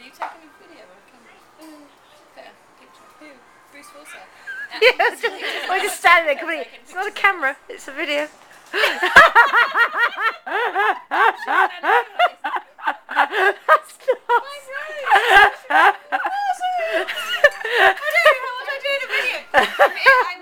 Are you taking a video or a camera? Better picture. Who? Bruce Wilson. We're just standing there. It's not a camera. It's a video. What do I do in a video?